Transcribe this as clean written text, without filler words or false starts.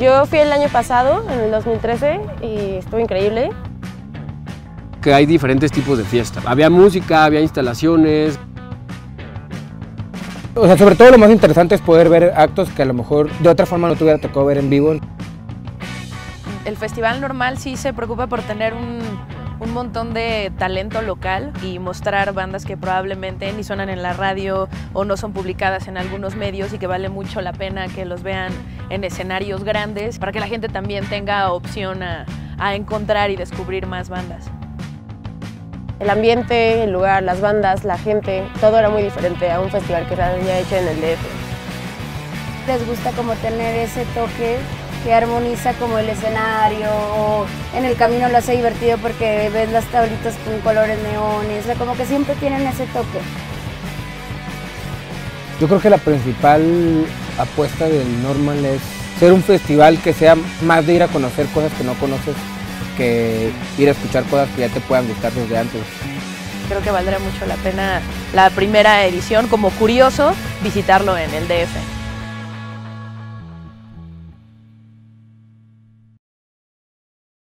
Yo fui el año pasado, en el 2013, y estuvo increíble. Que hay diferentes tipos de fiesta. Había música, había instalaciones. O sea, sobre todo lo más interesante es poder ver actos que a lo mejor de otra forma no te hubiera tocado ver en vivo. El festival normal sí se preocupa por tener un montón de talento local y mostrar bandas que probablemente ni suenan en la radio o no son publicadas en algunos medios y que vale mucho la pena que los vean en escenarios grandes para que la gente también tenga opción a encontrar y descubrir más bandas. El ambiente, el lugar, las bandas, la gente, todo era muy diferente a un festival que se había hecho en el DF. Les gusta como tener ese toque que armoniza como el escenario, o en el camino lo hace divertido porque ves las tablitas con colores neones, o sea, como que siempre tienen ese toque. Yo creo que la principal apuesta del Normal es ser un festival que sea más de ir a conocer cosas que no conoces, que ir a escuchar cosas que ya te puedan gustar desde antes. Creo que valdrá mucho la pena la primera edición, como curioso, visitarlo en el DF.